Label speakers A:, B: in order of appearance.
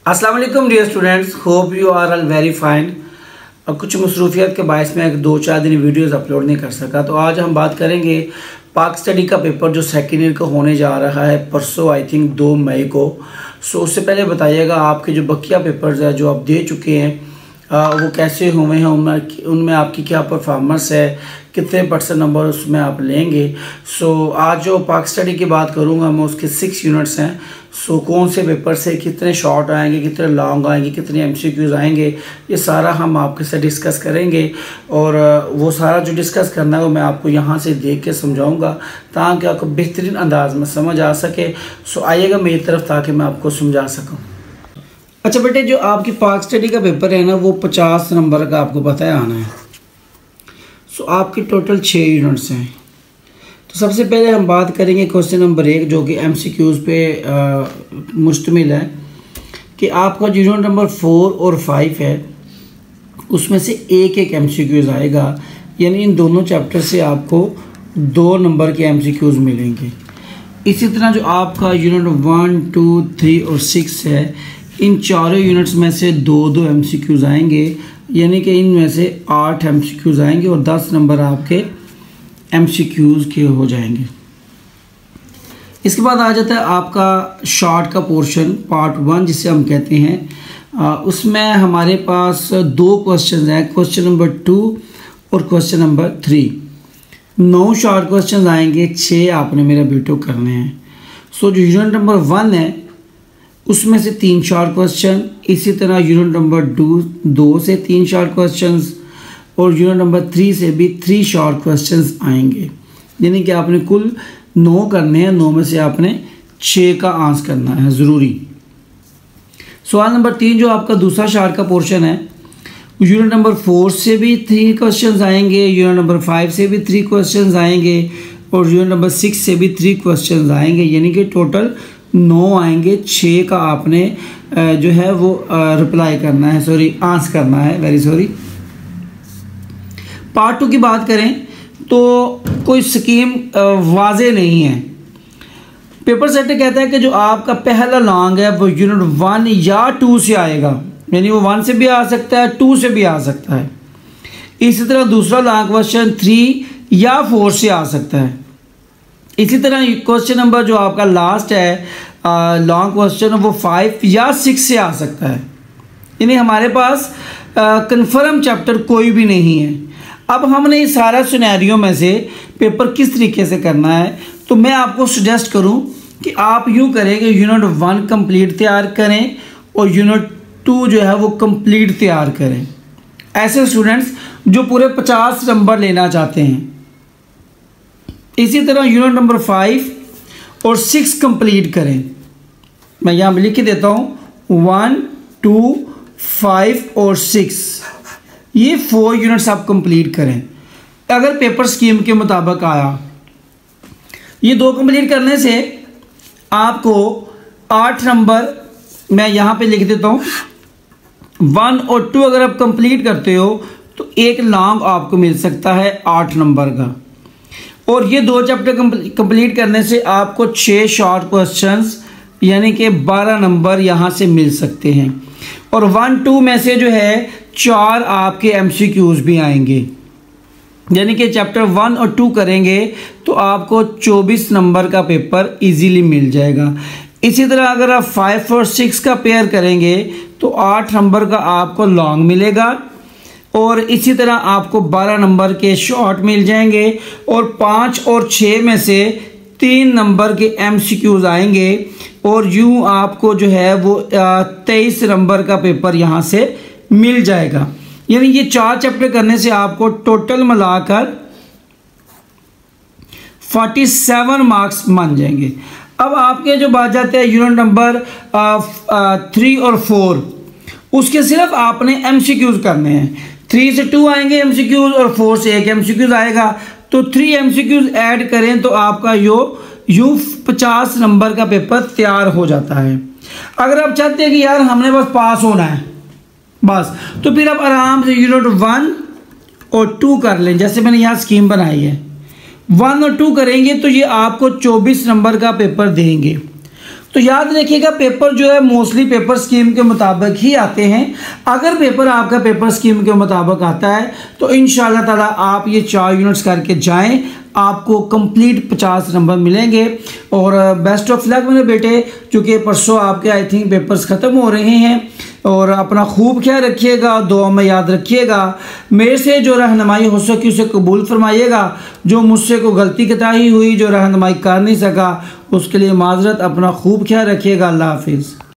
A: अस्सलाम वालेकुम dear students, hope you are all very fine. और कुछ मसरूफियत के बायस में 2-4 दिन वीडियोस अपलोड नहीं कर सका, तो आज हम बात करेंगे पाक स्टडी का पेपर जो सेकेंड ईयर का होने जा रहा है परसों, आई थिंक 2 मई को। सो उससे पहले बताइएगा आपके जो बकिया पेपर्स है जो आप दे चुके हैं वो कैसे हुए हैं, उनमें आपकी क्या परफॉर्मेंस है, कितने % नंबर उसमें आप लेंगे। सो आज जो पाक स्टडी की बात करूँगा मैं, उसके 6 यूनिट्स हैं। सो कौन से पेपर से कितने शॉर्ट आएंगे, कितने लॉन्ग आएंगे, कितने MCQs आएंगे, ये सारा हम आपके साथ डिस्कस करेंगे। और वो सारा जो डिस्कस करना है वो मैं आपको यहाँ से देख के समझाऊँगा ताकि आपको बेहतरीन अंदाज में समझ आ सके। सो आइएगा मेरी तरफ ताकि मैं आपको समझा सकूँ। अच्छा बेटे, जो आपकी पाक स्टडी का पेपर है ना, वो 50 नंबर का आपको पता है आना है। सो आपकी टोटल 6 यूनिट्स हैं। तो सबसे पहले हम बात करेंगे क्वेश्चन नंबर 1 जो कि MCQs पे मुश्तमिल है कि आपका जो यूनिट नंबर 4 और 5 है उसमें से एक MCQs आएगा, यानी इन दोनों चैप्टर से आपको 2 नंबर के MCQs मिलेंगे। इसी तरह जो आपका यूनिट 1, 2, 3 और 6 है, इन चारों यूनिट्स में से 2-2 MCQs आएंगे, यानी कि इनमें से 8 MCQs आएंगे और 10 नंबर आपके MCQs के हो जाएंगे। इसके बाद आ जाता है आपका शॉर्ट का पोर्शन, पार्ट 1 जिसे हम कहते हैं। उसमें हमारे पास 2 क्वेश्चन हैं, क्वेश्चन नंबर 2 और क्वेश्चन नंबर 3। 9 शॉर्ट क्वेश्चन आएंगे, 6 आपने मेरा बेटो करने हैं। सो जो यूनिट नंबर 1 है उसमें से 3 शॉर्ट क्वेश्चन, इसी तरह यूनिट नंबर 2 से 3 शॉर्ट क्वेश्चंस और यूनिट नंबर 3 से भी 3 शॉर्ट क्वेश्चंस आएंगे, यानी कि आपने कुल 9 करने हैं। 9 में से आपने 6 का आंसर करना है ज़रूरी। सवाल नंबर 3 जो आपका दूसरा शॉर्ट का पोर्शन है, यूनिट नंबर 4 से भी 3 क्वेश्चंस आएंगे, यूनिट नंबर 5 से भी 3 क्वेश्चंस आएंगे और यूनिट नंबर 6 से भी 3 क्वेश्चंस आएंगे, यानी कि टोटल 9 आएंगे। 6 का आपने जो है वो रिप्लाई करना है, सॉरी आंसर करना है, वेरी सॉरी। पार्ट 2 की बात करें तो कोई स्कीम वाजे नहीं है। पेपर सेटर कहता है कि जो आपका पहला लॉन्ग है वो यूनिट 1 या 2 से आएगा, यानी वो 1 से भी आ सकता है, 2 से भी आ सकता है। इसी तरह दूसरा लॉन्ग क्वेश्चन 3 या 4 से आ सकता है। इसी तरह क्वेश्चन नंबर जो आपका लास्ट है लॉन्ग क्वेश्चन, वो 5 या 6 से आ सकता है, यानी हमारे पास कंफर्म चैप्टर कोई भी नहीं है। अब हमने इस सारा सिनेरियो में से पेपर किस तरीके से करना है, तो मैं आपको सजेस्ट करूं कि आप यूं करें कि यूनिट 1 कंप्लीट तैयार करें और यूनिट 2 जो है वो कंप्लीट तैयार करें। ऐसे स्टूडेंट्स जो पूरे 50 नंबर लेना चाहते हैं। इसी तरह यूनिट नंबर 5 और 6 कंप्लीट करें। मैं यहाँ लिख के देता हूँ 1, 2, 5 और 6, ये 4 यूनिट्स आप कंप्लीट करें अगर पेपर स्कीम के मुताबिक आया। ये 2 कंप्लीट करने से आपको 8 नंबर, मैं यहाँ पे लिख देता हूँ 1 और 2 अगर आप कंप्लीट करते हो तो एक लॉन्ग आपको मिल सकता है 8 नंबर का। और ये 2 चैप्टर कंप्लीट करने से आपको 6 शॉर्ट क्वेश्चंस यानी कि 12 नंबर यहाँ से मिल सकते हैं। और 1, 2 में से जो है 4 आपके MCQs भी आएंगे, यानी कि चैप्टर 1 और 2 करेंगे तो आपको 24 नंबर का पेपर इजीली मिल जाएगा। इसी तरह अगर आप 5 और 6 का पेयर करेंगे तो 8 नंबर का आपको लॉन्ग मिलेगा और इसी तरह आपको 12 नंबर के शॉर्ट मिल जाएंगे और 5 और 6 में से 3 नंबर के MCQs आएंगे और यूं आपको जो है वो 23 नंबर का पेपर यहाँ से मिल जाएगा। यानी ये 4 चैप्टर करने से आपको टोटल मिलाकर 47 मार्क्स मान जाएंगे। अब आपके जो बात जाते हैं यूनिट नंबर 3 और 4, उसके सिर्फ आपने MCQs करने हैं। 3 से 2 आएंगे MCQs और 4 से 1 MCQs आएगा, तो 3 MCQs ऐड करें तो आपका यूं 50 नंबर का पेपर तैयार हो जाता है। अगर आप चाहते हैं कि यार हमने बस पास होना है बस, तो फिर आप आराम से यूनिट 1 और 2 कर लें, जैसे मैंने यहाँ स्कीम बनाई है। 1 और 2 करेंगे तो ये आपको 24 नंबर का पेपर देंगे। तो याद रखिएगा पेपर जो है मोस्टली पेपर स्कीम के मुताबिक ही आते हैं। अगर पेपर आपका पेपर स्कीम के मुताबिक आता है तो इंशाल्लाह ताला आप ये 4 यूनिट्स करके जाएं, आपको कंप्लीट 50 नंबर मिलेंगे। और बेस्ट ऑफ लक मेरे बेटे, क्योंकि परसों आपके आई थिंक पेपर्स ख़त्म हो रहे हैं। और अपना खूब ख्याल रखिएगा, दुआ में याद रखिएगा। मेरे से जो रहनुमाई हो सकी उसे कबूल फरमाइएगा। जो मुझसे कोई गलती कोताही हुई, जो रहनुमाई कर नहीं सका, उसके लिए माजरत। अपना खूब ख्याल रखिएगा। अल्लाह हाफिज़।